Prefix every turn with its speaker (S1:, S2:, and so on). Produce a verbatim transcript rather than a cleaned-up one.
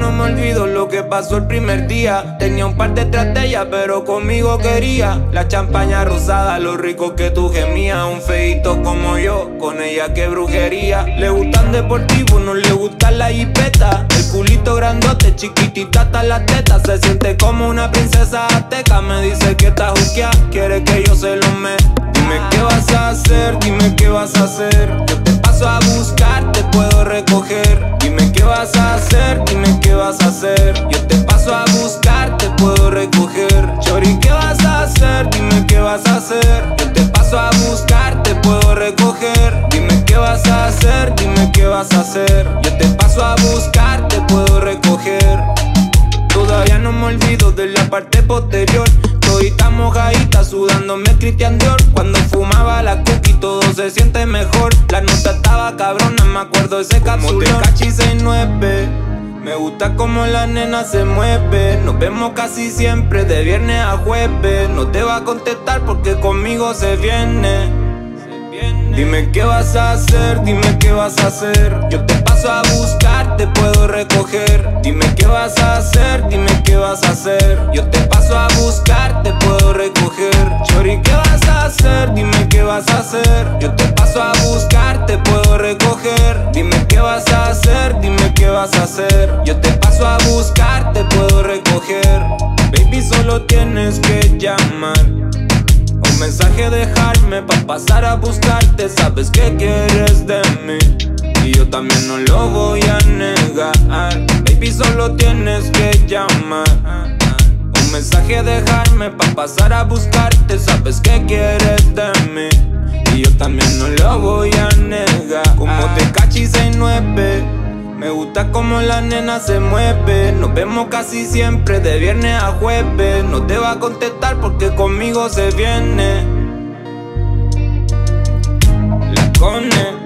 S1: no me olvido lo que pasó el primer día. Tenía un par detrás de ella, pero conmigo quería la champaña rosada, lo rico que tú gemías. Un feíto como yo, con ella qué brujería. Le gustan deportivos, no le gusta la jipeta. El culito grandote, chiquitita hasta la teta. Se siente como una princesa azteca. Me dice que está juqueada, quiere que yo se lo me. Dime qué vas a hacer, dime qué vas a hacer. Yo te paso a buscar, te puedo recoger. Dime qué vas a hacer, dime qué vas a hacer. Yo te paso a buscar, te puedo recoger. Chori, ¿qué vas a hacer? Dime qué vas a hacer. Yo te paso a buscar, te puedo recoger. Dime qué vas a hacer, dime qué vas a hacer. Yo te paso a buscar, te puedo recoger. Todavía no me olvido de la parte posterior. Todita mojadita, sudándome Christian Dior. Cuando fumaba la cookie todo se siente mejor. La nota estaba cabrona, me acuerdo de ese capsulón. Tecachi seis nueve, me gusta como la nena se mueve. Nos vemos casi siempre de viernes a jueves. No te va a contestar porque conmigo se viene. Dime qué vas a hacer, dime qué vas a hacer. Yo te paso a buscar, te puedo recoger. Dime qué vas a hacer, dime qué vas a hacer. Yo te paso a buscar, te puedo recoger. Chori, ¿qué vas a hacer? Dime qué vas a hacer. Yo te paso a buscar, te puedo recoger. Dime qué vas a hacer, dime qué vas a hacer. Yo te paso a buscar, te puedo recoger. Baby, solo tienes que llamar, un mensaje dejarme pa' pasar a buscarte. Sabes que quieres de mí y yo también no lo voy a negar. Baby, solo tienes que llamar, un mensaje dejarme pa' pasar a buscarte. Sabes que quieres de mí y yo también no lo voy a negar. Como Tecachi seis nueve, me gusta como la nena se mueve. Nos vemos casi siempre de viernes a jueves. No te va a contestar porque conmigo se viene. La Cone.